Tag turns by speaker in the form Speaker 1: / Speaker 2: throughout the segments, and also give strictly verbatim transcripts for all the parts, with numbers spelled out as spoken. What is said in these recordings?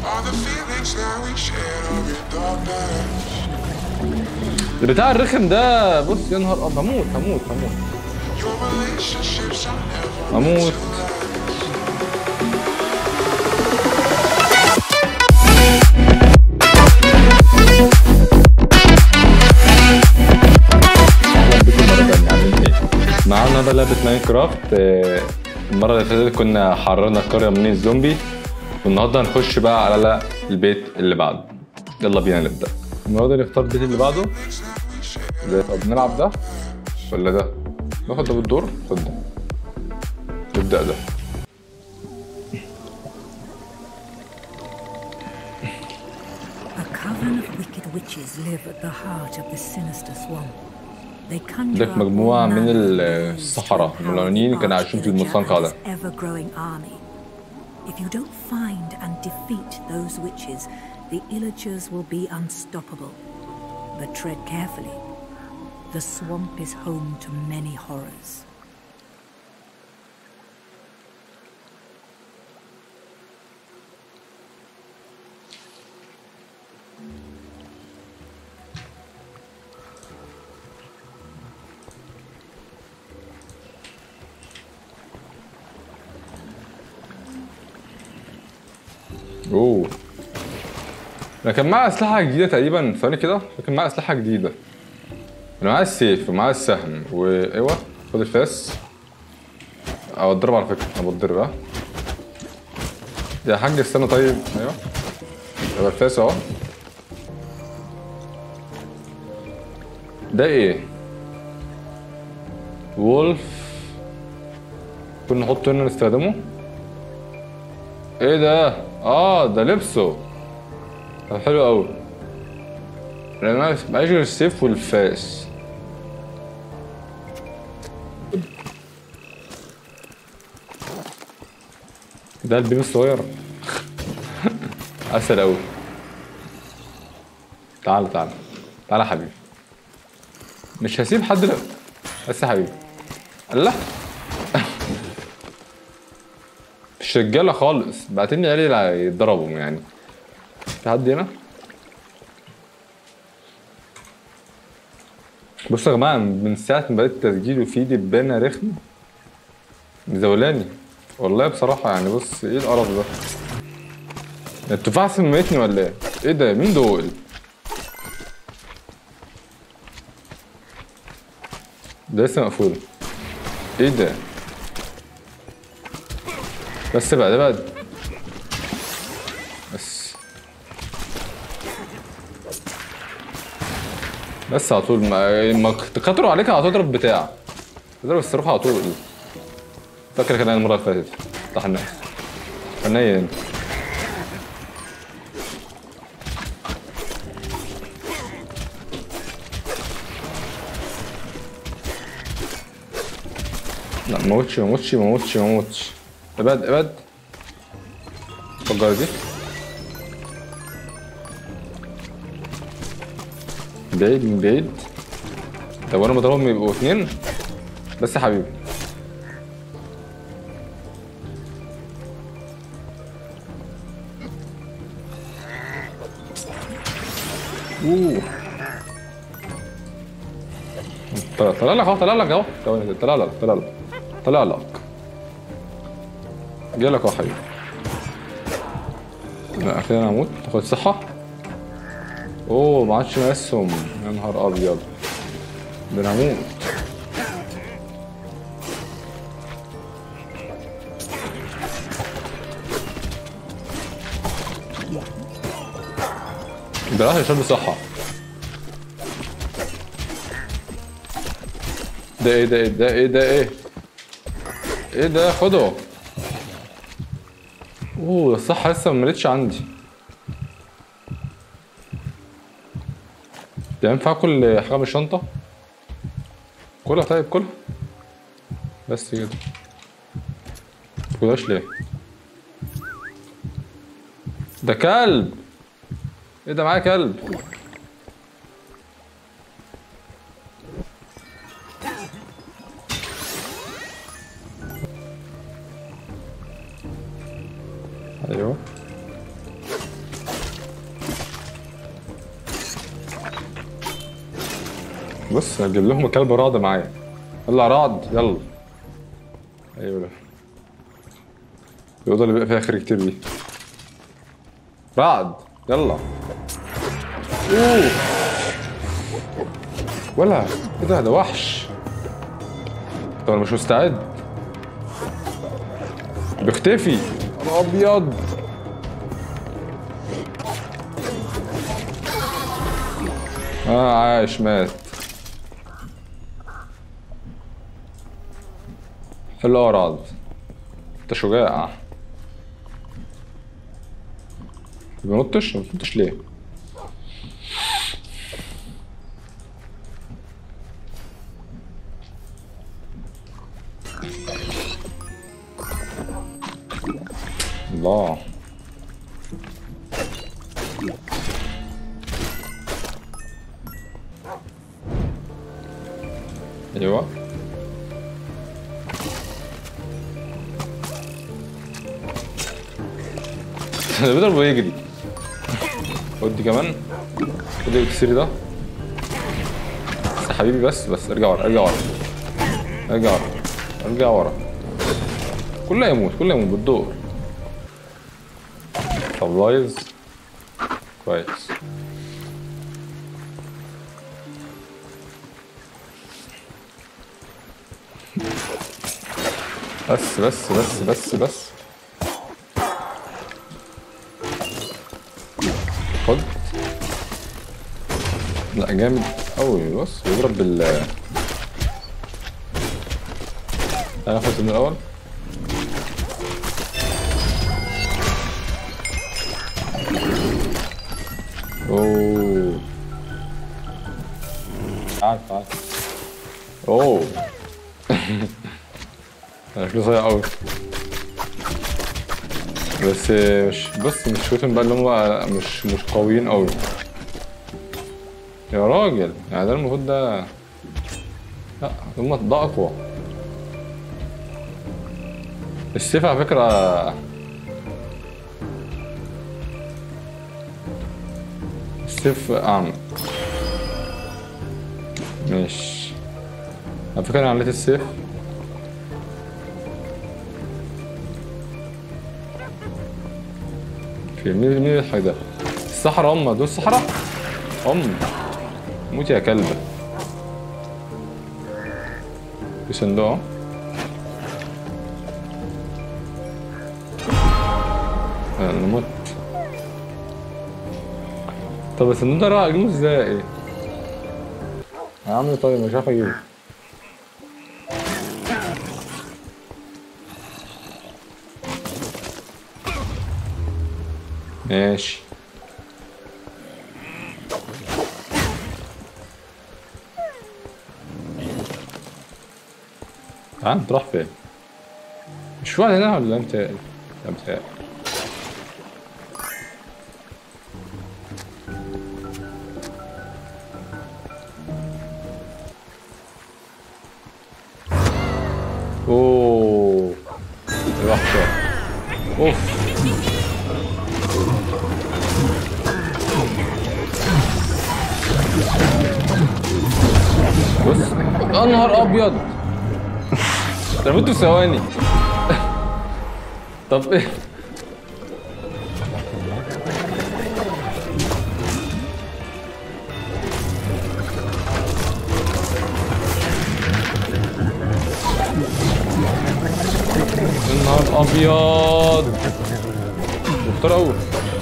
Speaker 1: البتاع الرخم ده بص يا نهار ابيض، هموت هموت هموت هموت. معانا بقى لعبة ماينكرافت. المرة اللي فاتت كنا حررنا القرية من الزومبي، والنهارده هنخش بقى على البيت اللي بعده. يلا بينا نبدأ. المرة دي نختار البيت اللي بعده. ده طب نلعب ده ولا ده؟ ناخد ده بالدور. خد ده. نبدأ ده. عندك مجموعة من السحرة الملونين كانوا عايشين في المستنقع ده.
Speaker 2: If you don't find and defeat those witches, the illagers will be unstoppable. But tread carefully. The swamp is home to many horrors.
Speaker 1: اوه، انا كان معايا اسلحه جديده تقريبا. ثواني كده، كان معايا اسلحه جديده. انا معايا السيف ومعايا السهم وايوه. خد الفاس. او اتضرب على فكره، انا بتضرب. ها يا حاج استنى. طيب ايوه يبقى الفاس اهو. ده ايه؟ وولف. كنا نحطه هنا نستخدمه. ايه ده؟ اه ده لبسه. طب حلو قوي. لان انا معيش غير السيف والفاس. ده البيبي الصغير. عسل قوي. تعال تعال تعال يا حبيبي. مش هسيب حد. لا بس يا حبيبي. الله. مش رجاله خالص. بعتني عيالي اللي يتضربوا يعني. في حد هنا؟ بصوا يا جماعه، من ساعه ما بدات التسجيل وفي دبانه رخمه مزولاني والله بصراحه. يعني بص ايه القرف ده؟ التفاحه سميتني ولا ايه؟ ايه ده؟ مين دول؟ ده لسه مقفول. ايه ده؟ بس بقى ده بقى بس بس على طول. ما ما تكتروا عليك على طول. اضرب بتاع اضرب الصاروخ على طول. فاكر كان المره اللي فاتت افتح الناس فنية انت. لا موتش موتش موتش موتش. ابعد ابعد. فجر دي بعيد من بعيد. طب وانا بضربهم يبقوا اتنين بس يا حبيبي. اوه طلع لك اهو. طلع لك اهو. طلع لك طلع لك طلع لك جالك اهو حبيبي. لا اخيرا هموت. تاخد صحة. اوه ما عادش مقسم. يا نهار ابيض، ده انا هموت. ده راح يشرب صحة. ده ايه ده ايه ده ايه ده ايه ايه ده؟ خده. اوه الصحة لسه مملتش عندي. ده ينفع اكل حاجة من الشنطة؟ كلها. طيب كلها بس كده. متاكلهاش ليه؟ ده كلب. ايه ده؟ معايا كلب. ايوه بص هجيب لهم كلب رعد معايا. يلا رعد يلا. ايوه الأوضة اللي بيبقى فيها خير كتير دي. رعد يلا. اوه ولا ايه ده؟ ده وحش. طب انا مش مستعد. بيختفي. انا ابيض. اه عايش مات. حلو يا رعد. انت شجاع. ما بنطش ما بنطش ليه؟ الله. ايوه ده بيضرب ويجري. خد دي كمان. خد الكسير ده بس يا حبيبي. بس بس ارجع ورا ارجع ورا ارجع ورا ارجع ورا. كله يموت كله يموت بالدور. سبلايز كويس. بس بس بس بس بس خد. لا جامد قوي. بص بيضرب بال. تعالى ناخد من الاول. اوه تعال تعال. اوه شكله صغير قوي. بس مش بص مش شوتهم بقى اللي هم مش مش قويين قوي يا راجل. يعني ده المفروض ده. لا هم ده اقوى. السيف على فكرة السيف اعمق. ماشي على فكرة انا عليت السيف. في مين مين الحاجة ده؟ السحرة. هم دول السحرة؟ هم موت يا كلبة. في صندوق. انا مت. طب الصندوق ده راح اجيبه ازاي؟ ايه هعمل؟ طيب مش عارف اجيبه. ماشي. تعال انت رايح فين؟ مش واحد هنا ولا انت؟ لا بتهيألي. اوه وحشة. اوف بص يا نهار ابيض. ده موت في ثواني. طب ايه؟ يا نهار ابيض. مختار قوي.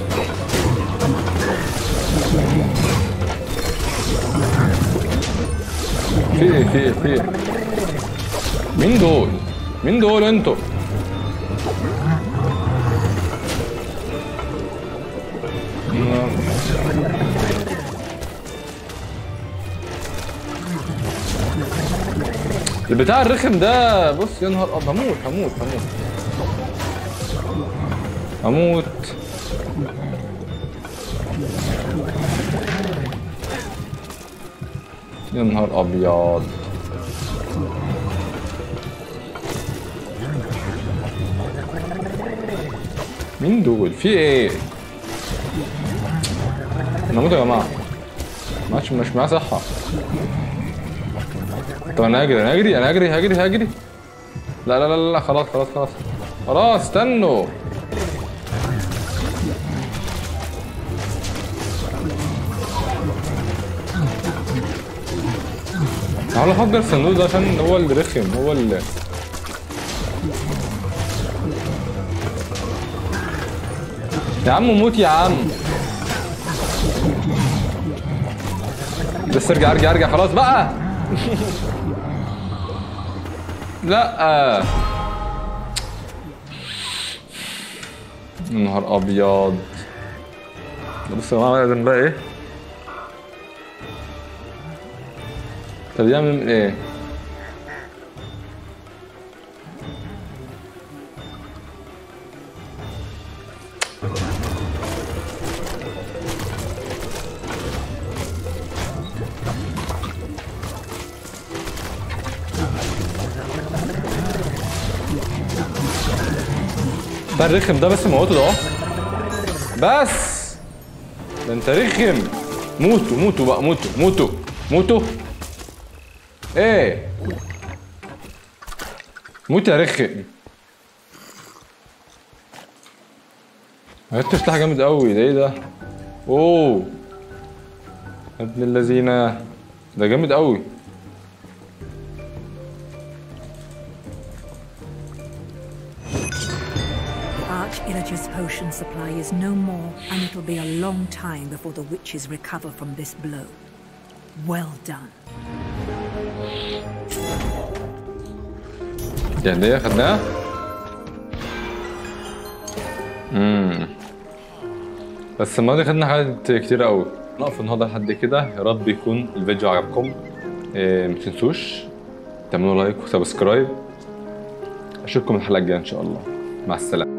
Speaker 1: في ايه في ايه في ايه؟ مين دول؟ مين دول انتوا؟ البتاع الرخم ده. بص يا نهار ابيض. هموت هموت هموت هموت. يا نهار ابيض. مين دول؟ في ايه؟ انا هموت يا جماعه. ما عادش مش معايا صحه. طب انا هجري انا هجري انا هجري هجري هجري لا لا لا لا خلاص خلاص خلاص خلاص استنوا. هحاول افجر الصندوق ده عشان هو اللي رخم، هو اللي يا عم موت يا عم. بس ارجع ارجع ارجع خلاص بقى. لا يا نهار ابيض. بص يا جماعه لازم بقى ايه. طب يعمل من ايه؟ ده الرخم ده بس موته ده اهو. بس ده انت رخم. موتوا موتوا بقى موتوا موتوا موتوا. ايه موت يا رخم. عرفت سلاح جامد قوي. ده ايه ده؟ اوه يا ابن اللذينه ده جامد قوي.
Speaker 2: Illager's potion supply is no more, and it'll be a long time before the witches recover from this blow. Well done.
Speaker 1: يعني ايه خدناها؟ امم بس المرة دي خدنا حاجات كتير قوي. نقف النهارده لحد كده. يا رب يكون الفيديو عجبكم. إيه متنسوش تعملوا لايك وسبسكرايب. اشوفكم الحلقة الجاية ان شاء الله. مع السلامة.